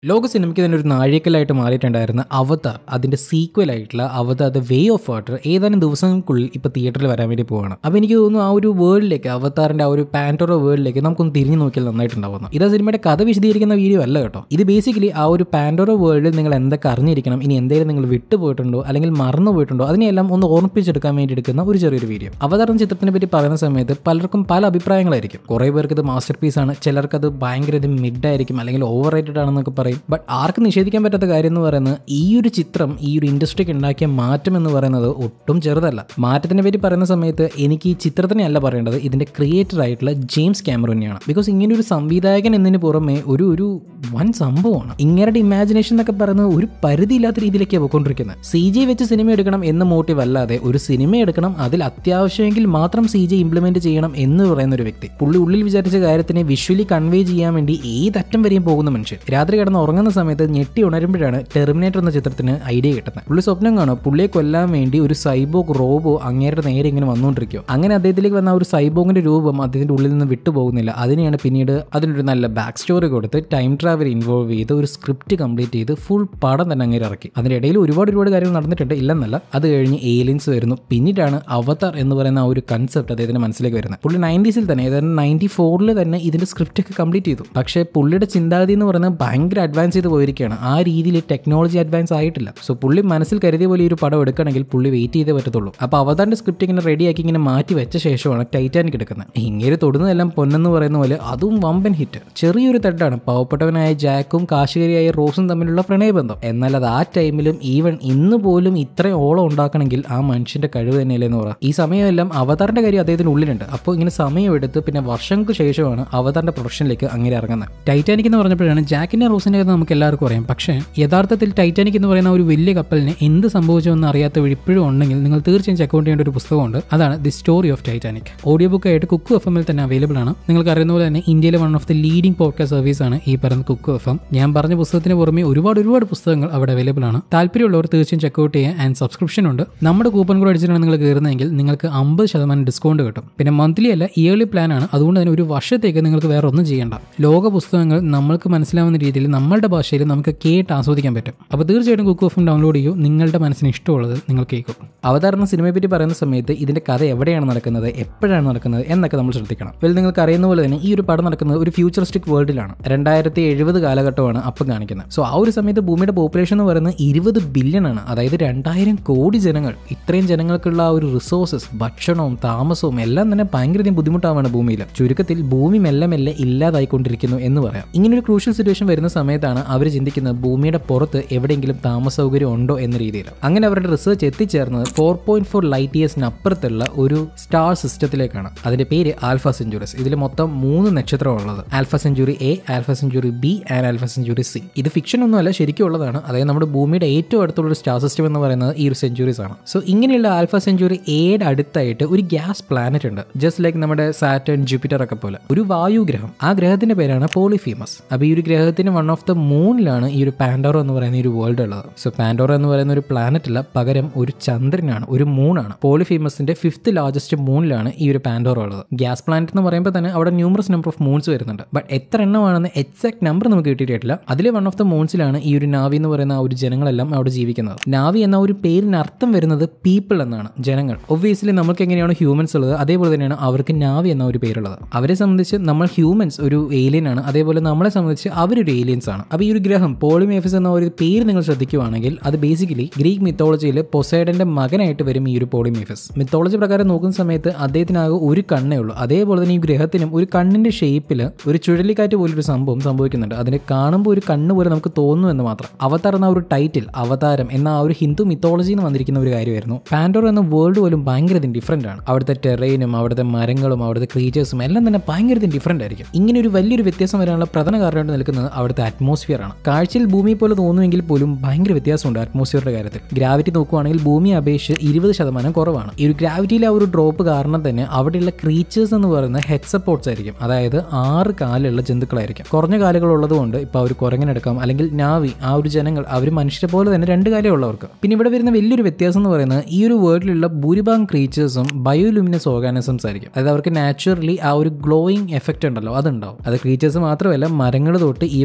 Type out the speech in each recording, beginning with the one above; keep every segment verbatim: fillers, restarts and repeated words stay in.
ലോക സിനിമയ്ക്ക് തന്നെ ഒരു നാഴികക്കല്ലായിട്ട് മാറിയിട്ടുണ്ടായിരുന്ന അവതാർ അതിന്റെ സീക്വൽ ആയിട്ടുള്ള Avatar the way of water ഏതാനും ദിവസങ്ങൾക്കുള്ളിൽ ഇപ്പോൾ തിയേറ്ററിൽ വരാൻ വേണ്ടി പോവാണ്. അപ്പോൾ എനിക്ക് തോന്നുന്നു ആ ഒരു വേൾഡിലേക്ക് അവതാറിന്റെ ആ ഒരു പാൻഡോറ വേൾഡിലേക്ക് നമുക്കൊന്ന് തിരിഞ്ഞു നോക്കിയാൽ നന്നായിട്ടുണ്ടാവുന്നു. ഇത് ആ സിനിമയുടെ കഥ വിശദീകരിക്കുന്ന വീഡിയോ അല്ല കേട്ടോ. ഇത് ബേസിക്കലി ആ ഒരു പാൻഡോറ വേൾഡിൽ നിങ്ങൾ എന്തൊക്കെ അറിഞ്ഞിരിക്കണം, ഇനി എന്തെങ്കിലും നിങ്ങൾ വിട്ടുപോയിട്ടുണ്ടോ അല്ലെങ്കിൽ മറന്നു പോയിട്ടുണ്ടോ അതിനെല്ലാം ഒന്ന് ഓർമ്മിപ്പിച്ചെടുക്കാൻ വേണ്ടി എടുക്കുന്ന ഒരു ചെറിയൊരു വീഡിയോ. അവതാർ എന്ന ചിത്രത്തിനെ പറ്റി പറയുന്ന സമയത്ത് പലർക്കും പല അഭിപ്രായങ്ങളായിരിക്കും. കുറേ പേർക്ക് ഇത് മാസ്റ്റർ പീസ് ആണ്, ചിലർക്ക് അത് ഭയങ്കര മിഡ് ആയിരിക്കും അല്ലെങ്കിൽ ഓവർ റേറ്റഡ് ആണെന്നൊക്കെ പറയും. ബട്ട് ആർക്കും നിഷേധിക്കാൻ പറ്റാത്ത കാര്യം എന്ന് പറയുന്നത് ഈ ഒരു ചിത്രം ഈ ഒരു ഇൻഡസ്ട്രിക്ക് ഉണ്ടാക്കിയ മാറ്റം എന്ന് പറയുന്നത് ഒട്ടും ചെറുതല്ല. മാറ്റത്തിനെ പറ്റി പറയുന്ന സമയത്ത് എനിക്ക് ഈ ചിത്രത്തിനെ അല്ല പറയേണ്ടത്, ഇതിന്റെ ക്രിയേറ്റർ ആയിട്ടുള്ള ജെയിംസ് ക്യാമറൂനെയാണ്. ബിക്കോസ് ഇങ്ങനെ ഒരു സംവിധായകൻ എന്നതിന് പുറമെ ഒരു ഒരു വൻ സംഭവമാണ്. ഇങ്ങനത്തെ ഇമാജിനേഷൻ എന്നൊക്കെ പറയുന്നത് ഒരു പരിധിയില്ലാത്ത രീതിയിലേക്കാണ് പോയിക്കൊണ്ടിരിക്കുന്നത്. സി ജി വെച്ച് സിനിമ എടുക്കണം എന്ന മോട്ടീവ് അല്ലാതെ ഒരു സിനിമ എടുക്കണം, അതിൽ അത്യാവശ്യമെങ്കിൽ മാത്രം സി ജി ഇംപ്ലിമെന്റ് ചെയ്യണം എന്ന് പറയുന്ന ഒരു വ്യക്തി. പുള്ളി ഉള്ളിൽ വിചാരിച്ച കാര്യത്തിനെ വിഷ്വലി കൺവേ ചെയ്യാൻ വേണ്ടി ഏതറ്റം വരെയും പോകുന്ന മനുഷ്യൻ. രാത്രി കിടന്ന് ഉറങ്ങുന്ന സമയത്ത് ഞെട്ടി ഉണരുമ്പോഴാണ് ടെർമിനേറ്റർ എന്ന ചിത്രത്തിന് ഐഡിയ കിട്ടുന്നത്. പുള്ളി സ്വപ്നം കാണും പുള്ളിയെ കൊല്ലാൻ വേണ്ടി ഒരു സൈബോഗ് റോബോ അങ്ങേരുടെ നേരെ ഇങ്ങനെ വന്നുകൊണ്ടിരിക്കും. അങ്ങനെ അദ്ദേഹത്തിലേക്ക് വന്ന ഒരു സൈബോഗിന്റെ രൂപം അദ്ദേഹത്തിന്റെ ഉള്ളിൽ നിന്ന് വിട്ടുപോകുന്നില്ല. അതിനെയാണ് പിന്നീട് അതിനൊരു നല്ല ബാക്ക് സ്റ്റോറി കൊടുത്ത് ടൈം ട്രാവൽ ഇൻവോൾവ് ചെയ്ത് ഒരു സ്ക്രിപ്റ്റ് കംപ്ലീറ്റ് ചെയ്ത് ഫുൾ പടം തന്നെ അങ്ങനെ ഇറക്കി. അതിന്റെ ഇടയിൽ ഒരുപാട് ഒരുപാട് കാര്യങ്ങൾ നടന്നിട്ടുണ്ട്, ഇല്ലെന്നല്ല. അത് കഴിഞ്ഞ് ഏലിയൻസ് വരുന്നു. പിന്നീടാണ് അവതാർ എന്ന് പറയുന്ന ആ ഒരു കൺസെപ്റ്റ് അദ്ദേഹത്തിന് മനസ്സിലേക്ക് വരുന്നത്. പുള്ളി നയൻറ്റീസിൽ തന്നെ അതായത് നയൻറ്റി ഫോറിൽ തന്നെ ഇതിന്റെ സ്ക്രിപ്റ്റ് ഒക്കെ കംപ്ലീറ്റ് ചെയ്തു. പക്ഷേ പുള്ളിയുടെ ചിന്താഗതി എന്ന് പറയുന്നത് ഭയങ്കര അഡ്വാൻസ് ചെയ്ത് പോയിരിക്കുകയാണ്. ആ രീതിയിൽ ടെക്നോളജി അഡ്വാൻസ് ആയിട്ടില്ല. സോ പുള്ളി മനസ്സിൽ കരുതിയ പോലെ ഒരു പടം എടുക്കണമെങ്കിൽ പുള്ളി വെയിറ്റ് ചെയ്തേ പറ്റത്തുള്ളൂ. അപ്പോൾ അവതാറിന്റെ സ്ക്രിപ്റ്റ് ഇങ്ങനെ റെഡിയാക്കി ഇങ്ങനെ മാറ്റി വെച്ച ശേഷമാണ് ടൈറ്റാനിക് എടുക്കുന്നത്. ഇങ്ങനെ തൊടുന്നതെല്ലാം പൊന്നെന്ന് പറയുന്ന പോലെ അതും വമ്പൻ ഹിറ്റ്. ചെറിയൊരു തട്ടാണ് പാവപ്പെട്ടവനായ ജാക്കും കാശുകരിയായ റോസും തമ്മിലുള്ള പ്രണയബന്ധം. എന്നാൽ അത് ആ ടൈമിലും ഈവൻ ഇന്ന് പോലും ഇത്രയും ഓളം ഉണ്ടാക്കണമെങ്കിൽ ആ മനുഷ്യന്റെ കഴിവ് തന്നെയല്ലേ എന്ന് പറയാം. ഈ സമയമെല്ലാം അവതാറിന്റെ കാര്യം അദ്ദേഹത്തിന് ഉള്ളിലുണ്ട്. അപ്പോൾ ഇങ്ങനെ സമയമെടുത്ത് പിന്നെ വർഷങ്ങൾക്ക് ശേഷമാണ് അവതാറിന്റെ പ്രൊഡക്ഷനിലേക്ക് അങ്ങനെ ഇറങ്ങുന്നത്. ടൈറ്റാനിക് എന്ന് പറഞ്ഞപ്പോഴാണ് ജാക്കിന്റെ റോസിന്റെ കഥ നമുക്ക് എല്ലാവർക്കും അറിയാം. പക്ഷേ യഥാർത്ഥത്തിൽ ടൈറ്റാനിക് എന്ന് പറയുന്ന ഒരു വലിയ കപ്പലിന് എന്ത് സംഭവിച്ചുവെന്ന് അറിയാത്ത ഇപ്പോഴും ഉണ്ടെങ്കിൽ നിങ്ങൾ തീർച്ചയായും ചെക്ക് ഔട്ട് ചെയ്യേണ്ട ഒരു പുസ്തകമുണ്ട്. അതാണ് the story of Titanic. Audio book ആയിട്ട് കുക്കു എഫ് എമ്മിൽ തന്നെ അവൈലബിൾ ആണ്. നിങ്ങൾക്ക് അറിയുന്ന പോലെ തന്നെ ഇന്ത്യയിലെ one of the leading podcast service ആണ് ഈ പറയുന്ന കുക്കു എഫ് എം. ഞാൻ പറഞ്ഞ പുസ്തകത്തിന് പുറമെ ഒരുപാട് ഒരുപാട് പുസ്തകങ്ങൾ അവിടെ അവൈലബിൾ ആണ്. താല്പര്യമുള്ളവർ തീർച്ചയായും ചെക്ക് ഔട്ട് ചെയ്യാൻ. ആൻഡ് സബ്സ്ക്രിപ്ഷൻ ഉണ്ട്. നമ്മുടെ കൂപ്പൺ കോഡ് അടിച്ചിട്ടാണ് നിങ്ങൾ കയറുന്നതെങ്കിൽ നിങ്ങൾക്ക് അമ്പത് ശതമാനം ഡിസ്കൗണ്ട് കിട്ടും. പിന്നെ മന്ത്ലി അല്ല, ഇയർലി പ്ലാൻ ആണ്. അതുകൊണ്ട് തന്നെ ഒരു വർഷത്തേക്ക് നിങ്ങൾക്ക് വേറെ ഒന്നും ചെയ്യേണ്ട. ലോക പുസ്തകങ്ങൾ നമ്മൾക്ക് മനസ്സിലാവുന്ന രീതിയിൽ നമ്മളുടെ ഭാഷയിൽ നമുക്ക് കേട്ട് ആസ്വദിക്കാൻ പറ്റും. അപ്പോൾ തീർച്ചയായിട്ടും കുക്കു എഫ് എം ഡൗൺലോഡ് ചെയ്യൂ. നിങ്ങളുടെ മനസ്സിന് ഇഷ്ടമുള്ളത് നിങ്ങൾ കേൾക്കും. അവതാർ എന്ന സിനിമയെ പറ്റി പറയുന്ന സമയത്ത് ഇതിന്റെ കഥ എവിടെയാണ് നടക്കുന്നത്, എപ്പോഴാണ് നടക്കുന്നത് എന്നൊക്കെ നമ്മൾ ശ്രദ്ധിക്കണം. വെൽ നിങ്ങൾക്ക് അറിയുന്ന പോലെ തന്നെ ഈ ഒരു പടം നടക്കുന്നത് ഒരു ഫ്യൂച്ചറിസ്റ്റിക് വേൾഡിലാണ്. രണ്ടായിരത്തി എഴുപത് കാലഘട്ടമാണ് അപ്പം കാണിക്കുന്നത്. സോ ആ ഒരു സമയത്ത് ഭൂമിയുടെ പോപ്പുലേഷൻ എന്ന് പറയുന്നത് ഇരുപത് ബില്യൺ ആണ്. അതായത് രണ്ടായിരം കോടി ജനങ്ങൾ. ഇത്രയും ജനങ്ങൾക്കുള്ള ആ ഒരു റിസോഴ്സസ്, ഭക്ഷണവും താമസവും എല്ലാം തന്നെ ഭയങ്കര ബുദ്ധിമുട്ടാവാണ് ഭൂമിയിൽ. ചുരുക്കത്തിൽ ഭൂമി മെല്ലെ മെല്ലെ ഇല്ലാതായിക്കൊണ്ടിരിക്കുന്നു എന്ന് പറയാം. ഇങ്ങനെ ഒരു ക്രൂഷ്യൽ സിറ്റുവേഷൻ വരുന്ന സമയത്താണ് അവർ ചിന്തിക്കുന്നത് ഭൂമിയുടെ പുറത്ത് എവിടെയെങ്കിലും താമസ സൗകര്യം ഉണ്ടോ എന്ന രീതിയിൽ. അങ്ങനെ അവരുടെ റിസർച്ച് എത്തിച്ചേർന്നത് ഫോർ പോയിന്റ് ഫോർ ലൈറ്റ് ഇയേഴ്സിന് അപ്പുറത്തുള്ള ഒരു സ്റ്റാർ സിസ്റ്റത്തിലേക്കാണ്. അതിന്റെ പേര് ആൽഫ സെഞ്ചുറീസ്. ഇതിൽ മൊത്തം മൂന്ന് നക്ഷത്രമുള്ളത്. Alpha century A, alpha century B and alpha century C. ഇത് ഫിക്ഷൻ ഒന്നുമല്ല, ശരിക്കും ഉള്ളതാണ്. അതായത് നമ്മുടെ ഭൂമിയുടെ ഏറ്റവും അടുത്തുള്ള ഒരു സ്റ്റാർ സിസ്റ്റം എന്ന് പറയുന്നത് ഈ ഒരു സെഞ്ചുറീസ് ആണ്. സോ ഇങ്ങനെയുള്ള ആൽഫ സെഞ്ചുറി എയുടെ അടുത്തായിട്ട് ഒരു ഗ്യാസ് പ്ലാനറ്റ് ഉണ്ട്. ജസ്റ്റ് ലൈക്ക് നമ്മുടെ സാറ്റേൺ, ജൂപ്പിറ്റർ ഒക്കെ പോലെ ഒരു വായു ഗ്രഹം. ആ ഗ്രഹത്തിന്റെ പേരാണ് പോളിഫീമസ്. അപ്പോൾ ഈ ഒരു ഗ്രഹത്തിന് വൺ ഓഫ് ദ മൂണിലാണ് ഈ ഒരു പാൻഡോറ എന്ന് പറയുന്ന ഒരു വേൾഡ് ഉള്ളത്. സോ പാൻഡോറ എന്ന് പറയുന്ന ഒരു പ്ലാനറ്റ് അല്ല, പകരം ഒരു ചന്ദ്രനാണ്, ഒരു മൂണാണ്. പോളിഫീമസിന്റെ ഫിഫ്ത്ത് ലാർജസ്റ്റ് മൂണിലാണ് ഈ ഒരു പാൻഡോറ ഉള്ളത്. ഗ്യാസ് പ്ലാനറ്റ് എന്ന് പറയുമ്പോൾ തന്നെ അവിടെ ന്യൂമറസ് നമ്പർ ഓഫ് മൂൺസ് വരുന്നുണ്ട്. ബട്ട് എത്ര എണ്ണമാണെന്ന് എക്സാക്ട് നമ്പർ നമുക്ക് കിട്ടിയിട്ടില്ല. അതിലെ വൺ ഓഫ് ദ മൂൺസിലാണ് ഈ ഒരു നാവി എന്ന് പറയുന്ന ആ ഒരു ജനങ്ങളെല്ലാം അവിടെ ജീവിക്കുന്നത്. നാവി എന്ന ഒരു പേരിന് അർത്ഥം വരുന്നത് പീപ്പിൾ എന്നാണ്, ജനങ്ങൾ. ഒബ്വിയസ്ലി നമുക്ക് എങ്ങനെയാണ് ഹ്യൂമൻസ് ഉള്ളത് അതേപോലെ തന്നെയാണ് അവർക്ക് നാവി എന്ന ഒരു പേരുള്ളത്. അവരെ സംബന്ധിച്ച് നമ്മൾ ഹ്യൂമൻസ് ഒരു ഏലിയൻ ആണ്, അതേപോലെ നമ്മളെ സംബന്ധിച്ച് അവരൊരു ഏലിയൻസ് ആണ്. അപ്പോൾ ഈ ഒരു ഗ്രഹം പോളിമേഫസ് എന്ന ഒരു പേര് നിങ്ങൾ ശ്രദ്ധിക്കുകയാണെങ്കിൽ അത് ബേസിക്കലി ഗ്രീക്ക് മിത്തോളജിയിൽ പൊസൈഡന്റെ മകനായിട്ട് വരും ഈ ഒരു പോളിമേഫസ്. മിത്തോളജി പ്രകാരം നോക്കുന്ന സമയത്ത് അദ്ദേഹത്തിനാകെ ഒരു കണ്ണേ ഉള്ളൂ. അതേപോലെ തന്നെ ഈ ഗ്രഹത്തിനും ഒരു കണ്ണിന്റെ ഷേപ്പിൽ ഒരു ചുഴലിക്കാറ്റ് പോലൊരു സംഭവം സംഭവിക്കുന്നുണ്ട്. അതിനെ കാണുമ്പോൾ ഒരു കണ്ണ് പോലെ നമുക്ക് തോന്നുന്നു എന്ന് മാത്രം. അവതാർ എന്ന ഒരു ടൈറ്റിൽ, അവതാരം എന്ന ആ ഒരു ഹിന്ദു മിത്തോളജിയിൽ നിന്ന് വന്നിരിക്കുന്ന ഒരു കാര്യമായിരുന്നു. പാൻഡോറ എന്ന വേൾഡ് പോലും ഭയങ്കര ഡിഫറെന്റ് ആണ്. അവിടുത്തെ ടെറൈനും അവിടുത്തെ മരങ്ങളും അവിടുത്തെ ക്രീച്ചേഴ്സും എല്ലാം തന്നെ ഭയങ്കര ഡിഫറെന്റ് ആയിരിക്കും. ഇങ്ങനെ ഒരു വലിയൊരു വ്യത്യാസം വരാനുള്ള പ്രധാന കാരണമായിട്ട് നിൽക്കുന്നത് അവിടുത്തെ അറ്റ്മോസ്ഫിയർ ആണ്. കാഴ്ചയിൽ ഭൂമി പോലെ തോന്നുമെങ്കിൽ പോലും ഭയങ്കര വ്യത്യാസമുണ്ട് അറ്റ്മോസ്ഫിയറുടെ കാര്യത്തിൽ. ഗ്രാവിറ്റി നോക്കുകയാണെങ്കിൽ ഭൂമി അപേക്ഷിച്ച് ഇരുപത് ശതമാനം കുറവാണ്. ഈ ഒരു ഗ്രാവിറ്റിയിലെ ആ ഒരു ഡ്രോപ്പ് കാരണം തന്നെ അവിടെയുള്ള ക്രീച്ചേഴ്സ് എന്ന് പറയുന്നത് ഹെക്സപ്പോർട്സ് ആയിരിക്കും. അതായത് ആറ് കാലുള്ള ജന്തുക്കളായിരിക്കും. കുറഞ്ഞ കാലുകൾ ഉള്ളതുകൊണ്ട് ഇപ്പോൾ അവർ കുരങ്ങനെടുക്കാം, അല്ലെങ്കിൽ നാവി ആ ഒരു ജനങ്ങൾ അവർ മനുഷ്യരെ പോലെ തന്നെ രണ്ട് കാലേ ഉള്ളവർക്ക്. പിന്നെ ഇവിടെ വരുന്ന വലിയൊരു വ്യത്യാസം എന്ന് പറയുന്നത് ഈ ഒരു വേൾഡിലുള്ള ഭൂരിഭാഗം ക്രീച്ചേഴ്സും ബയോലുമിനസ് ഓർഗാനിസംസ് ആയിരിക്കും. അതായത് അവർക്ക് നാച്ചുറലി ആ ഒരു ഗ്ലോയിങ് എഫക്റ്റ് ഉണ്ടല്ലോ അതുണ്ടാവും. അത് ക്രീച്ചേഴ്സ് മാത്രമല്ല, മരങ്ങൾ തൊട്ട് ഈവൻ നാവി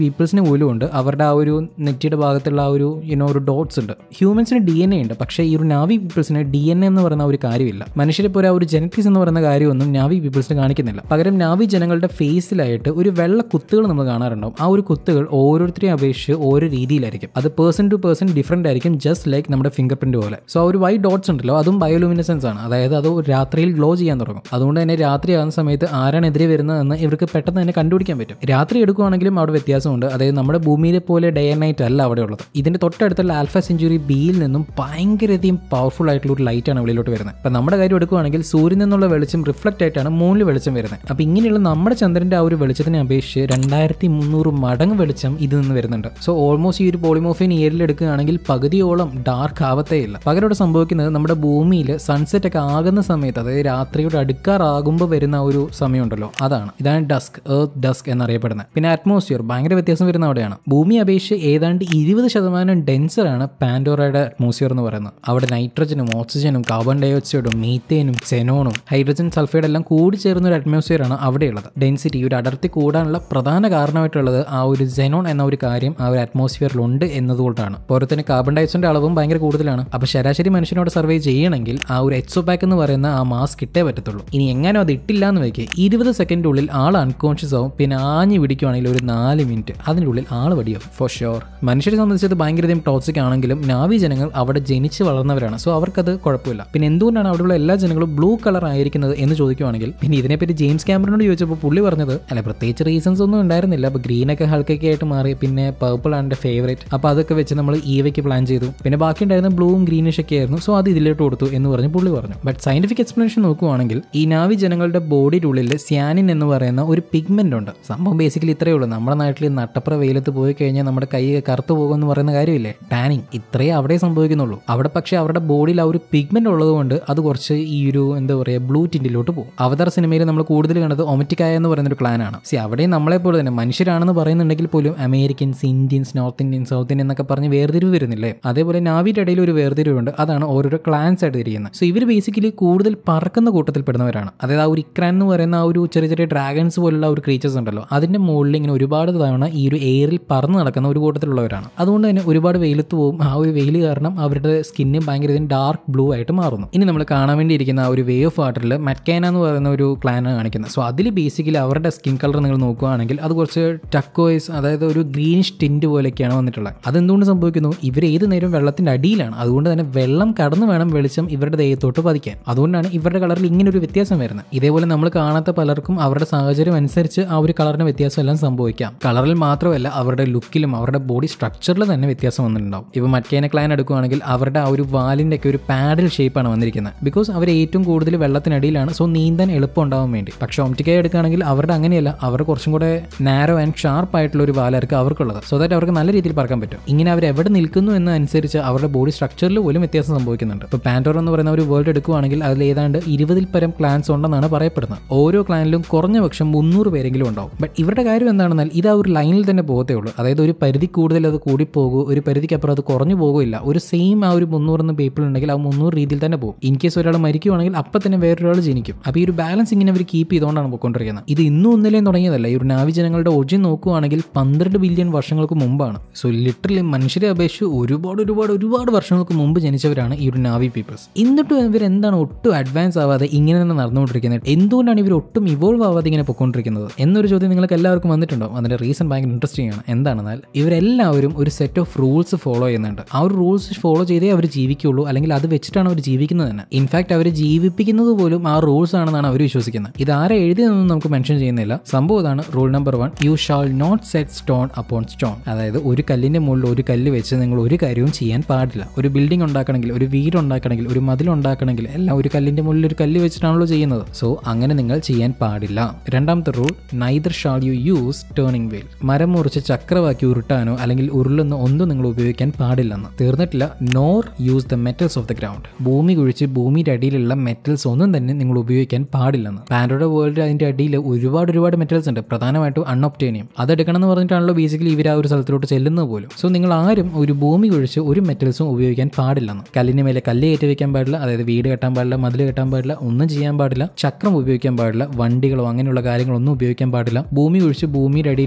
പീപ്പിൾസിന് പോലും ഉണ്ട് അവരുടെ ആ ഒരു നെറ്റിയുടെ ഭാഗത്തുള്ള ആ ഒരു യുനോ ഒരു ഡോട്ട്സ് ഉണ്ട്. ഹ്യൂമൻസിന് ഡി എൻ എ ഉണ്ട്, പക്ഷേ ഈ ഒരു നാവി പീപ്പിൾസിന് ഡി എൻ എ എന്ന് പറയുന്ന ഒരു കാര്യമില്ല. മനുഷ്യരെ പോലെ ആ ഒരു ജെനറ്റിക്സ് എന്ന് പറയുന്ന കാര്യമൊന്നും നാവി പീപ്പിൾസിന് കാണിക്കുന്നില്ല. പകരം നാവി ജനങ്ങളുടെ ഫേസിലായിട്ട് ഒരു വെള്ള കുത്തുകൾ നമ്മൾ കാണാറുണ്ടാവും. ആ ഒരു കുത്തുകൾ ഓരോരുത്തരെയും അപേക്ഷിച്ച് ഓരോ രീതിയിലായിരിക്കും. അത് പേഴ്സൺ ടു പേഴ്സൺ ഡിഫറെന്റ് ആയിരിക്കും, ജസ്റ്റ് ലൈക്ക് നമ്മുടെ ഫിംഗർ പ്രിന്റ് പോലെ. സോ ആ ഒരു വൈറ്റ് ഡോട്ട്സ് ഉണ്ടല്ലോ, അതും ബയോലൂമിനസൻസ് ആണ്. അതായത് അത് രാത്രിയിൽ ഗ്ലോ ചെയ്യാൻ തുടങ്ങും. അതുകൊണ്ട് തന്നെ രാത്രി ആകുന്ന സമയത്ത് ആരാണ് എതിരെ വരുന്നതെന്ന് ഇവർക്ക് പെട്ടെന്ന് തന്നെ കണ്ടുപിടിക്കാൻ പറ്റും. രാത്രി എടുക്കുകയാണെങ്കിലും അവിടെ വ്യത്യാസമുണ്ട്. അതായത് നമ്മുടെ ഭൂമിയിലെ പോലെ ഡേ ആൻഡ് നൈറ്റ് അല്ല അവിടെ ഉള്ളത്. ഇതിന്റെ തൊട്ടടുത്തുള്ള ആൽഫ സെഞ്ചുറി ബിയിൽ നിന്നും ഭയങ്കരധികം പവർഫുൾ ആയിട്ടുള്ള ഒരു ലൈറ്റ് ആണ് വെളിയിലോട്ട് വരുന്നത്. അപ്പം നമ്മുടെ കാര്യം എടുക്കുകയാണെങ്കിൽ സൂര്യനിൽ നിന്നുള്ള വെളിച്ചം റിഫ്ലക്റ്റ് ആയിട്ടാണ് മൂന്നിൽ വെളിച്ചം വരുന്നത്. അപ്പം ഇങ്ങനെയുള്ള നമ്മുടെ ചന്ദ്രന്റെ ആ ഒരു വെളിച്ചത്തിനെ അപേക്ഷിച്ച് രണ്ടായിരത്തി മുന്നൂറ് മടങ്ങ് വെളിച്ചം ഇതിൽ നിന്ന് വരുന്നുണ്ട്. സോ ഓൾമോസ്റ്റ് ഈ ഒരു പോളിമോർഫിൻ ഇയറിൽ എടുക്കുകയാണെങ്കിൽ പകുതിയോളം ഡാർക്ക് ആവത്തേ ഇല്ല. പകരം ഇവിടെ സംഭവിക്കുന്നത് നമ്മുടെ ഭൂമിയിൽ സൺസെറ്റ് ഒക്കെ ആകുന്ന സമയത്ത്, അതായത് രാത്രിയോട് അടുക്കാറാകുമ്പോൾ വരുന്ന ഒരു സമയമുണ്ടല്ലോ, അതാണ് ഇതാണ് ഡസ്ക്, എർത്ത് ഡസ്ക് എന്നറിയപ്പെടുന്നത്. പിന്നെ അറ്റ്മോസ്ഫിയർ ഭയങ്കര വ്യത്യാസം വരുന്ന അവിടെയാണ്. ഭൂമി അപേക്ഷിച്ച് ഏതാണ്ട് ഇരുപത് ശതമാനം ഡെൻസറാണ് പാൻഡോറയുടെ അറ്റ്മോസ്ഫിയർ എന്ന് പറയുന്നത്. അവിടെ നൈട്രജനും ഓക്സിജനും കാർബൺ ഡൈ ഓക്സൈഡും മീത്തേനും സെനോണും ഹൈഡ്രജൻ സൾഫൈഡ് എല്ലാം കൂടി ചേർന്ന ഒരു അറ്റ്മോസ്ഫിയർ ആണ് അവിടെയുള്ളത്. ഡെൻസിറ്റി ഒരു അടർത്തി കൂടാനുള്ള പ്രധാന കാരണമായിട്ടുള്ളത് ആ ഒരു സെനോൺ എന്ന ഒരു കാര്യം ആ ഒരു അറ്റ്മോസ്ഫിയറിലുണ്ട് എന്നതുകൊണ്ടാണ്. പുറത്തിന് കാർബൺ ഡൈ ഓക്സൈഡിന്റെ അളവും ഭയങ്കര കൂടുതലാണ്. അപ്പോൾ ശരാശരി മനുഷ്യനോട് സർവേ ചെയ്യണമെങ്കിൽ ആ ഒരു എക്സോപാക്ക് എന്ന് പറയുന്ന ആ മാസ്ക് ഇട്ടേ പറ്റത്തുള്ളൂ. ഇനി എങ്ങനെ അത് ഇട്ടില്ല എന്ന് വെക്കുക, ഇരുപത് സെക്കൻഡിനുള്ളിൽ ആൾ അൺകോൺഷ്യസ് ആവും. പിന്നെ ആഞ്ഞു പിടിക്കുവാണെങ്കിൽ ഒരു നാല് മിനിറ്റ് അതിനുള്ളിൽ ആൾ വടിയാവും ഫോർ ഷുവർ. മനുഷ്യരെ സംബന്ധിച്ചത് ഭയങ്കരധികം ടോക്സിക് ആണെങ്കിലും നാവി ജനങ്ങൾ അവിടെ ജനിച്ച് വളർന്നവരാണ്. സോ അവർക്കത് കുഴപ്പമില്ല. പിന്നെ എന്തുകൊണ്ടാണ് അവിടെയുള്ള എല്ലാ ജനങ്ങളും ബ്ലൂ കളർ ആയിരിക്കുന്നത് എന്ന് ചോദിക്കുവാണെങ്കിൽ, പിന്നെ ഇതിനെപ്പറ്റി ജെയിംസ് ക്യാമറോനോട് ചോദിച്ചപ്പോൾ പുള്ളി പറഞ്ഞത് അല്ല പ്രത്യേകിച്ച് റീസൺസ് ഒന്നും ഉണ്ടായിരുന്നില്ല. അപ്പോൾ ഗ്രീനൊക്കെ ഹൾക്കൊക്കെ ആയിട്ട് മാറി, പിന്നെ പർപ്പിൾ ആണ് എൻ്റെ ഫേവറേറ്റ്. അപ്പോൾ അതൊക്കെ വെച്ച് നമ്മൾ ഈവയ്ക്ക് പ്ലാൻ ചെയ്തു. പിന്നെ ബാക്കി ഉണ്ടായിരുന്ന ബ്ലൂവും ഗ്രീനിഷ് ഒക്കെ ആയിരുന്നു. സോ അത് ഇതിലോട്ട് കൊടുത്തു എന്ന് പറഞ്ഞ് പുള്ളി പറഞ്ഞു. ബട്ട് സയന്റിഫിക് എക്സ്പ്ലനേഷൻ നോക്കുവാണെങ്കിൽ ഈ നാവി ജനങ്ങളുടെ ബോഡിയുടെ ഉള്ളിൽ സ്യാനിൻ എന്ന് പറയുന്ന ഒരു പിഗ്മെന്റ് ഉണ്ട്. സംഭവം ബേസിക്കലി ഇത്രയേ ഉള്ളൂ. നമ്മുടെ നാട്ടിൽ നട്ടപ്ര വെയിലത്ത് പോയി കഴിഞ്ഞാൽ നമ്മുടെ കൈ കറുത്തു പോകുമെന്ന് പറയുന്ന കാര്യമില്ലേ, ടാനിങ്, ഇത്രയേ അവിടെ സംഭവിക്കുന്നുള്ളൂ. അവിടെ പക്ഷേ അവരുടെ ബോഡിയിൽ ആ ഒരു പിഗ്മെന്റ് ഉള്ളതുകൊണ്ട് അത് കുറച്ച് ഈ ഒരു എന്താ പറയുക ബ്ലൂ ടിന്റിലോട്ട് പോകും. അവതാർ സിനിമയിൽ നമ്മൾ കൂടുതൽ കണ്ടത് ഒമറ്റിക്കായ എന്ന് പറയുന്ന ഒരു ക്ലാനാണ്. സി അവിടെയും നമ്മളെപ്പോലെ തന്നെ മനുഷ്യരാണെന്ന് പറയുന്നുണ്ടെങ്കിൽ പോലും Americans, Indians, north Indian, south Indian എന്നൊക്കെ പറഞ്ഞ് വേർതിരിവ് വരുന്നില്ലേ. അതേപോലെ നാവിയുടെ ഇടയിൽ ഒരു വേർതിരിവുണ്ട്. അതാണ് ഓരോരോ ക്ലാൻസ് ആയിട്ട് തിരിക്കുന്നത്. സോ ഇവർ ബേസിക്കലി കൂടുതൽ പറക്കുന്ന കൂട്ടത്തിൽ പെടുന്നവരാണ്. അതായത് ആ ഒരു ഇക്രാൻ എന്ന് പറയുന്ന ആ ഒരു ചെറിയ ചെറിയ ഡ്രാഗൺസ് പോലുള്ള ഒരു ക്രീച്ചേഴ്സ് ഉണ്ടല്ലോ, അതിന്റെ മുകളിൽ ഇങ്ങനെ ഒരുപാട് തവണ ഈ ഒരു എയറിൽ പറന്ന് നടക്കുന്ന ഒരു കൂട്ടത്തിലുള്ളവരാണ്. അതുകൊണ്ട് തന്നെ ഒരുപാട് വെയിലത്ത് പോകും. ആ ഒരു വെയിൽ കാരണം അവരുടെ സ്കിന്ന് ഭയങ്കര ഡാർക്ക് ബ്ലൂ ആയിട്ട് മാറുന്നു. ഇനി നമ്മൾ കാണാൻ വേണ്ടിയിരിക്കുന്ന ആ ഒരു വേ ഓഫ് വാട്ടറിൽ മറ്റ്കാന എന്ന് പറയുന്ന ഒരു ക്ലാനാണ് കാണിക്കുന്നത്. സോ അതിൽ ബേസിക്കലി അവരുടെ സ്കിൻ കളർ നിങ്ങൾ നോക്കുകയാണെങ്കിൽ അത് കുറച്ച് ടക്കോയ്സ്, അതായത് ഒരു ഗ്രീനിഷ് ടിന്റ് പോലെയൊക്കെയാണ് വന്നിട്ടുള്ളത്. അതെന്തുകൊണ്ട് സംഭവിക്കുന്നു, ഇവർ ഏത് നേരം വെള്ളത്തിന്റെ അടിയിലാണ്. അതുകൊണ്ട് തന്നെ വെള്ളം കടന്നു വേണം വെളിച്ചം ഇവരുടെ ദേഹത്തോട്ട് പതിക്കാൻ. അതുകൊണ്ടാണ് ഇവരുടെ കളറിൽ ഇങ്ങനെ ഒരു വ്യത്യാസം വരുന്നത്. ഇതേപോലെ നമ്മൾ കാണാത്ത പലർക്കും അവരുടെ സാഹചര്യം അനുസരിച്ച് ആ ഒരു കളറിന് വ്യത്യാസം എല്ലാം സംഭവിക്കാം. കളറിൽ മാത്രമല്ല അവരുടെ ലുക്കിലും അവരുടെ ബോഡി സ്ട്രക്ചറിലും തന്നെ വ്യത്യാസം വന്നിട്ടുണ്ടാവും. ഇപ്പോൾ മറ്റ്കാന ക്ലാൻ എടുക്കുകയാണെങ്കിൽ അവരുടെ ആ ഒരു വാലിന്റെ ഒക്കെ ഒരു പാഡിൽ ഷേപ്പാണ് വന്നിരിക്കുന്നത്. ബിക്കോസ് അവർ ഏറ്റവും കൂടുതൽ വെള്ളത്തിനടിയിലാണ്. സോ നീന്താൻ എളുപ്പം ഉണ്ടാവാൻ വേണ്ടി. പക്ഷെ ഒംറ്റിക്കായ എടുക്കുകയാണെങ്കിൽ അവരുടെ അങ്ങനെയല്ല. അവർ കുറച്ചും കൂടെ നാരോ ആൻഡ് ഷാർപ്പ് ആയിട്ടുള്ള ഒരു വാലായിരിക്കും അവർക്കുള്ളത്. സോ ദാറ്റ് അവർക്ക് നല്ല രീതിയിൽ പറക്കാൻ പറ്റും. ഇങ്ങനെ അവർ എവിടെ നിൽക്കുന്നു എന്നനുസരിച്ച് അവരുടെ ബോഡി സ്ട്രക്ചറിൽ പോലും വ്യത്യാസം സംഭവിക്കുന്നുണ്ട്. ഇപ്പോൾ പാൻഡോറ എന്ന് പറയുന്ന ഒരു വേൾഡ് എടുക്കുകയാണെങ്കിൽ അതിൽ ഏതാണ്ട് ഇരുപതിൽ പരം ക്ലാൻസ് ഉണ്ടെന്നാണ് പറയപ്പെടുന്നത്. ഓരോ ക്ലാനിലും കുറഞ്ഞ പക്ഷം മുന്നൂറ് പേരെങ്കിലും ഉണ്ടാവും. ബട്ട് ഇവരുടെ കാര്യം എന്താണെന്നാൽ ഇത് ആ ഒരു ലൈനിൽ തന്നെ പോകത്തേ ഉള്ളൂ. അതായത് ഒരു പരിധി കൂടുതൽ അത് കൂടിപ്പോകൂ, ഒരു പരിധിക്കപ്പുറം അത് കുറഞ്ഞു പോകില്ല. ഒരു സെയിം ആ ഒരു മുന്നൂറെന്ന് പീപ്പിൾ ഉണ്ടെങ്കിൽ ആ മുന്നൂറ് രീതിയിൽ തന്നെ പോകും. ഇൻ കേസ് ഒരാൾ മരിക്കുവാണെങ്കിൽ അപ്പം തന്നെ വേറൊരാൾ ജനിക്കും. അപ്പോൾ ഈ ഒരു ബാലൻസ് ഇങ്ങനെ അവർ കീപ്പ് ചെയ്തുകൊണ്ടാണ് പോയിക്കൊണ്ടിരിക്കുന്നത്. ഇത് ഇന്നും ഒന്നിലേയും തുടങ്ങിയതല്ല. ഈ ഒരു നാവി ജനങ്ങളുടെ ഒറിജിൻ നോക്കുകയാണെങ്കിൽ പന്ത്രണ്ട് ബില്യൺ വർഷങ്ങൾക്ക് മുമ്പാണ്. സോ ലിറ്ററലി മനുഷ്യരെ അപേക്ഷിച്ച് ഒരുപാട് ഒരുപാട് ഒരുപാട് വർഷങ്ങൾക്ക് മുമ്പ് ജനിച്ചവരാണ് ഈ ഒരു നാവി പീപ്പിൾസ്. എന്നിട്ടും ഇവർ എന്താണ് ഒട്ടും അഡ്വാൻസ് ആവാതെ ഇങ്ങനെ തന്നെ നടന്നുകൊണ്ടിരിക്കുന്നത്? എന്തുകൊണ്ടാണ് ഇവർ ഒട്ടും ഇവോൾവ് ആവാതെ ഇങ്ങനെ പൊയ്ക്കൊണ്ടിരിക്കുന്നത് എന്നൊരു ചോദ്യം നിങ്ങൾക്ക് എല്ലാവർക്കും വന്നിട്ടുണ്ടാവും. അതിന്റെ റീസൺ ഭയങ്കര ഇൻട്രസ്റ്റിംഗ് ആണ്. എന്താണെന്നാൽ ഇവരെല്ലാവരും ഒരു സെറ്റ് ഓഫ് റൂൾസ് ഫോളോ ചെയ്യുന്നുണ്ട്. ആ ഒരു റൂൾസ് ഫോളോ ചെയ്തേ അവർ ജീവിക്കുള്ളൂ, അല്ലെങ്കിൽ അത് വെച്ചിട്ടാണ് അവർ ജീവിക്കുന്നത് തന്നെ. ഇൻഫാക്ട് അവർ ജീവിപ്പിക്കുന്നത് പോലും ആ റൂൾസ് ആണെന്നാണ് അവർ വിശ്വസിക്കുന്നത്. ഇത് ആരെ എഴുതിയതൊന്നും നമുക്ക് മെൻഷൻ ചെയ്യുന്നില്ല. സംഭവം ഇതാണ്. Rule number one, you shall not set stone upon stone. അതായത് ഒരു കല്ലിന്റെ മുകളിൽ ഒരു കല്ല് വെച്ച് നിങ്ങൾ ഒരു കാര്യവും ചെയ്യാൻ പാടില്ല. ഒരു ബിൽഡിംഗ് ഉണ്ടാക്കണമെങ്കിൽ, ഒരു വീട് ഉണ്ടാക്കണമെങ്കിൽ, ഒരു മതിൽ ഉണ്ടാക്കണമെങ്കിൽ എല്ലാം ഒരു കല്ലിന്റെ മുകളിൽ ഒരു കല്ല് വെച്ചിട്ടാണല്ലോ ചെയ്യുന്നത്. സോ അങ്ങനെ നിങ്ങൾ ചെയ്യാൻ പാടില്ല. രണ്ടാമത്തെ rule, neither shall you use turning wheel. മരം മുറിച്ച് ചക്രവാക്കി ഉരുട്ടാനോ അല്ലെങ്കിൽ ഉരുളുന്ന ഒന്നും നിങ്ങൾ ഉപയോഗിക്കാൻ പാടില്ലെന്ന്. തീർന്നിട്ടില്ല, nor use the metals of the ground. ഭൂമി കുഴിച്ച് ഭൂമിയുടെ അടിയിലുള്ള മെറ്റൽസ് ഒന്നും തന്നെ നിങ്ങൾ ഉപയോഗിക്കാൻ പാടില്ലെന്ന്. പാൻഡോറ വേൾഡ് അതിന്റെ അടിയിൽ ഒരുപാട് ഒരുപാട് മെറ്റൽസ് ഉണ്ട്, പ്രധാനമായിട്ടും അൺഒപ്റ്റേനിയം. അതെടുക്കണം എന്ന് പറഞ്ഞിട്ടാണല്ലോ ബേസിക്കലി ഇവർ ആ ഒരു സ്ഥലത്തിലോട്ട് ചെല്ലുന്നത് പോലും. സോ നിങ്ങൾ ആരും ഒരു ഭൂമി കുഴിച്ച് ഒരു മെറ്റൽസും ഉപയോഗിക്കാൻ പാടില്ലെന്ന്. കല്ലിന് മേലെ കല്ല് കയറ്റി വെക്കാൻ പാടില്ല, അതായത് വീട് കെട്ടാൻ പാടില്ല, മതിൽ കെട്ടാൻ പാടില്ല, ഒന്നും ചെയ്യാൻ പാടില്ല. ചക്രം ഉപയോഗിക്കാൻ പാടില്ല, വണ്ടികളോ അങ്ങനെയുള്ള കാര്യങ്ങളൊന്നും ഉപയോഗിക്കാൻ പാടില്ല. ഭൂമി കുഴിച്ച് ഭൂമിയുടെ അടിയിലുള്ള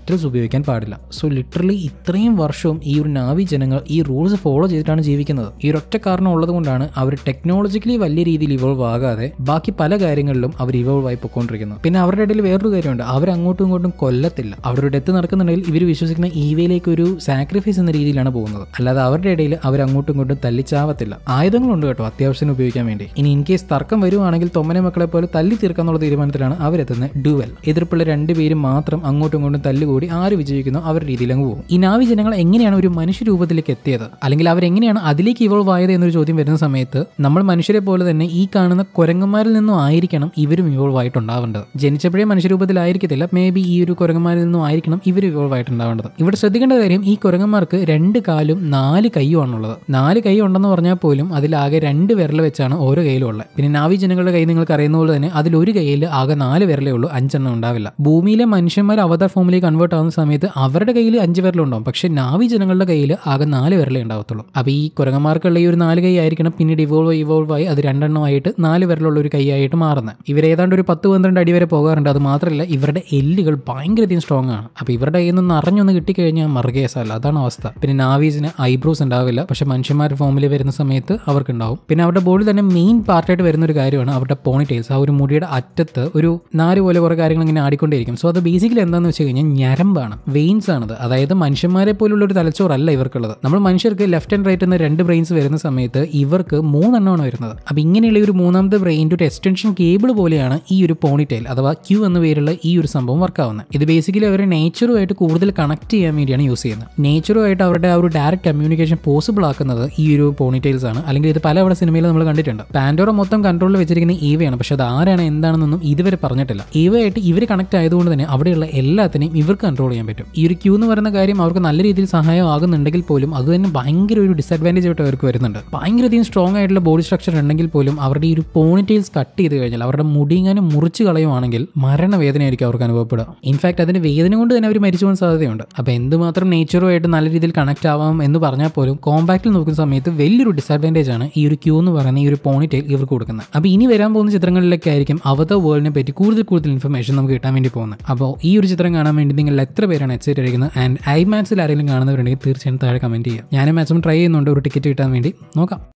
മെറ്റൽസ് ഉപയോഗിക്കാൻ പാടില്ല. സോ ലിറ്ററലി ഇത്രയും വർഷവും ഈ ഒരു നാവി ജനങ്ങൾ ഈ റൂൾസ് ഫോളോ ചെയ്തിട്ടാണ് ജീവിക്കുന്നത്. ഈ ഒരൊറ്റ കാരണം ഉള്ളത് കൊണ്ടാണ് അവർ ടെക്നോളജിക്കലി വലിയ രീതിയിൽ ഇവോൾവ് ആകാതെ ബാക്കി പല കാര്യങ്ങളിലും അവർ ഇവോൾവ് ആയി പൊയ്ക്കൊണ്ടിരിക്കുന്നത്. പിന്നെ അവരുടെ ഇടയിൽ വേറൊരു കാര്യമുണ്ട്, അവർ അങ്ങോട്ടും ഇങ്ങോട്ടും കൊല്ലത്തില്ല. അവരുടെ ഡെത്ത് നടക്കുന്നുണ്ടെങ്കിൽ ഇവർ വിശ്വസിക്കുന്ന ഈവയിലേക്ക് ഒരു സാക്രിഫൈസ് എന്ന രീതിയിലാണ് പോകുന്നത്. അല്ലാതെ അവരുടെ ഇടയിൽ അവർ അങ്ങോട്ടും ഇങ്ങോട്ടും തല്ലിച്ചാവത്തില്ല. ആയുധങ്ങളുണ്ട് കേട്ടോ അത്യാവശ്യത്തിന് ഉപയോഗിക്കാൻ വേണ്ടി. ഇനി ഇൻ കേസ് തർക്കം വരുവാണെങ്കിൽ തൊമ്മനെ മക്കളെ പോലെ തല്ലി തീർക്കാന്നുള്ള തീരുമാനത്തിലാണ് അവരെത്തുന്നത്. ഡ്യുവൽ എതിർപ്പുള്ള രണ്ടുപേരും മാത്രം അങ്ങോട്ടും ഇങ്ങോട്ടും തല്ലുകൂടി ആര് വിജയിക്കുന്നോ അവരുടെ രീതിയിൽ അങ്ങ് പോകും. ഈ നാവി ജനങ്ങൾ എങ്ങനെയാണ് ഒരു മനുഷ്യ രൂപത്തിലേക്ക് എത്തിയത്, അല്ലെങ്കിൽ അവരെങ്ങനെയാണ് അതിലേക്ക് ഇവോൾവ് ആയത് എന്നൊരു ചോദ്യം വരുന്ന സമയത്ത് നമ്മൾ മനുഷ്യരെ പോലെ തന്നെ ഈ കാണുന്ന കുരങ്ങന്മാരിൽ നിന്നും ആയിരിക്കണം ഇവരും ഇവോൾവ് ആയിട്ടുണ്ടാവേണ്ടത്. ജനിച്ചപ്പോഴേ മനുഷ്യരൂപത്തിലായിരിക്കത്തില്ല, മേ ബി ഈ ഒരു കുരങ്ങന്മാരിൽ നിന്നും ആയിരിക്കണം ഇവർ ഇവോൾവ് ആയിട്ടുണ്ടാവേണ്ടത്. ഇവിടെ ശ്രദ്ധിക്കേണ്ട കാര്യം, ഈ കുരങ്ങന്മാർക്ക് രണ്ട് കാലും നാല് കൈയുമാണുള്ളത്. നാല് കൈ ഉണ്ടെന്ന് പറഞ്ഞാൽ പോലും അതിലാകെ രണ്ട് വിരൽ വെച്ചാണ് ഓരോ കയ്യിലും ഉള്ളത്. പിന്നെ നാവി ജനങ്ങളുടെ കൈ നിങ്ങൾക്ക് അറിയുന്ന പോലെ തന്നെ അതിലൊരു കയ്യിൽ ആകെ നാല് വിരലേ ഉള്ളൂ, അഞ്ചെണ്ണം ഉണ്ടാവില്ല. ഭൂമിയിലെ മനുഷ്യന്മാർ അവതാർ ഫോമിലേക്ക് കൺവേർട്ട് ആവുന്ന സമയത്ത് അവരുടെ കയ്യിൽ അഞ്ച് വിരലുണ്ടാവും, പക്ഷെ നാവി ജനങ്ങളുടെ കയ്യിൽ ആകെ നാല് വിരലേ ഉണ്ടാവത്തുള്ളൂ. അപ്പോൾ ഈ കുരങ്ങന്മാർക്കുള്ള ഈ ഒരു നാല് കൈ ആയിരിക്കണം പിന്നീട് ഇവോൾവ് ഇവോൾവ് ആയി അത് രണ്ടെണ്ണമായിട്ട് നാല് വിരലുള്ള ഒരു കൈ ആയിട്ട് മാറുന്നത്. ഇവർ ഏതാണ്ട് ഒരു പത്ത് പന്ത്രണ്ട് അടി വരെ പോകാറുണ്ട്. അത് മാത്രമല്ല ഇവരുടെ എല്ലുകൾ ഭയങ്കരധികം സ്ട്രോങ് ആണ്. അപ്പോൾ ഇവരുടെ കയ്യിൽ നിന്ന് അറിഞ്ഞൊന്ന് കിട്ടിക്കഴിഞ്ഞാൽ മറുകേസല്ല, അതാണ് അവസ്ഥ. പിന്നെ നാവീസിന് ഐബ്രോസ് ഉണ്ടാവില്ല, പക്ഷെ മനുഷ്യന്മാരുടെ ഫോമിൽ വരുന്ന സമയത്ത് അവർക്കുണ്ടാവും. പിന്നെ അവരുടെ ബോഡി തന്നെ മെയിൻ പാർട്ടായിട്ട് വരുന്ന ഒരു കാര്യമാണ് അവരുടെ പോണി ടൈൽസ്. ആ ഒരു മുടിയുടെ അറ്റത്ത് ഒരു നാല് പോലെ കുറേ കാര്യങ്ങൾ ഇങ്ങനെ ആടിക്കൊണ്ടേയിരിക്കും. സോ അത് ബേസിക്കലി എന്താണെന്ന് വെച്ച് കഴിഞ്ഞാൽ ഞരമ്പാണ്, വെയിൻസ് ആണത്. അതായത് മനുഷ്യന്മാരെ പോലുള്ള ഒരു തലച്ചോറല്ല ഇവർക്കുള്ളത്. നമ്മൾ മനുഷ്യർക്ക് ലെഫ്റ്റ് ആൻഡ് റൈറ്റ് എന്ന രണ്ട് ബ്രെയിൻസ് വരുന്ന സമയത്ത് ഇവർക്ക് മൂന്നെണ്ണമാണ് വരുന്നത്. അപ്പോൾ ഇങ്ങനെയുള്ള ഒരു മൂന്നാമത്തെ ബ്രെയിൻ്റെ ഒരു എക്സ്റ്റൻഷൻ കേബിൾ പോലെയാണ് ഈ ഒരു പോണി ടൈൽ അഥവാ ക്യൂ എന്ന പേരുള്ള ഈ ഒരു സംഭവം വർക്കാവുന്നത്. ഇത് ബേസിക്കലി അവരെ നേച്ചറുമായിട്ട് കൂടുതൽ കണക്ട് ചെയ്യാൻ വേണ്ടിയാണ് യൂസ് ചെയ്യുന്നത്. നേച്ചറുമായിട്ട് അവരുടെ ആ ഒരു ഡയറക്റ്റ് കമ്മ്യൂണിക്കേഷൻ പോസിബിൾ ആക്കുന്നത് ഈ ഒരു പോണി ടൈൽസ് ആണ്. അല്ലെങ്കിൽ ഇത് പല അവിടെ സിനിമയിൽ നമ്മൾ കണ്ടിട്ടുണ്ട്. പാൻഡോറ മൊത്തം കൺട്രോളിൽ വെച്ചിരിക്കുന്ന ഈവയാണ്, പക്ഷെ അത് ആരാണ് എന്താണെന്നൊന്നും ഇതുവരെ പറഞ്ഞിട്ടില്ല. ഈവയായിട്ട് ഇവർ കണക്ട് ആയതുകൊണ്ട് തന്നെ അവിടെയുള്ള എല്ലാത്തിനെയും ഇവർക്ക് കൺട്രോൾ ചെയ്യാൻ പറ്റും. ഈ ഒരു ക്യൂ എന്ന് പറയുന്ന കാര്യം അവർക്ക് നല്ല രീതിയിൽ സഹായം ആകുന്നുണ്ടെങ്കിൽ പോലും അത് തന്നെ ഭയങ്കര ഒരു ഡിസഡ്വാൻറ്റേജ് ആയിട്ട് അവർക്ക് വരുന്നുണ്ട്. ഭയങ്കരധികം സ്ട്രോങ് ആയിട്ടുള്ള ബോഡി സ്ട്രക്ചർ ഉണ്ടെങ്കിൽ പോലും അവരുടെ ഈ ഒരു പോണി ടൈൽസ് കട്ട് ചെയ്ത് കഴിഞ്ഞാൽ അവരുടെ മുടിങ്ങാനും മുറിച്ച് കളയുവാണെങ്കിൽ മരണവേദനയായിരിക്കും അവർക്ക് അനുഭവപ്പെടുക. ഇൻഫാക്ട് അതിന്റെ വേദന കൊണ്ട് തന്നെ അവർ മരിച്ചു പോകാൻ സാധ്യതയുണ്ട്. അപ്പോൾ എന്തുമാത്രം നേച്ചറുമായിട്ട് നല്ല രീതിയിൽ കണക്ട് ആവാം എന്ന് പറഞ്ഞാൽ പോലും കോമ്പാക്റ്റിൽ നോക്കുന്ന സമയത്ത് വലിയൊരു ഡിസഡ്വാൻറ്റേജ് ആണ് ഈ ഒരു ക്യൂ എന്ന് പറയുന്ന ഈ ഒരു പോണി ടൈൽ ഇവർക്ക് കൊടുക്കുന്നത്. അപ്പോൾ ഇനി വരാൻ പോകുന്ന ചിത്രങ്ങളിലൊക്കെ ആയിരിക്കും അവതാർ വേൾഡിനെ പറ്റി കൂടുതൽ കൂടുതൽ ഇൻഫർമേഷൻ നമുക്ക് കിട്ടാൻ വേണ്ടി പോകുന്നത്. അപ്പോൾ ഈ ഒരു ചിത്രം കാണാൻ വേണ്ടി നിങ്ങൾ എത്ര പേരാണ് എക്സൈറ്റഡ് ആയിരിക്കുന്നത്? ആൻഡ് ഐ മാക്സിൽ ആരെങ്കിലും കാണുന്നവരുണ്ടെങ്കിൽ തീർച്ചയായും താഴെ കമന്റ് ചെയ്യുക. ഞാനും മാക്സിമം ട്രൈ ചെയ്യുന്നുണ്ട് ഒരു ടിക്കറ്റ് കിട്ടാൻ വേണ്ടി. നോക്കാം.